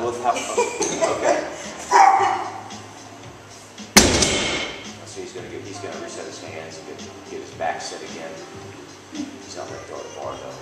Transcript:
we'll have, okay. So he's gonna reset his hands and get his back set again. He's not gonna throw the bar though.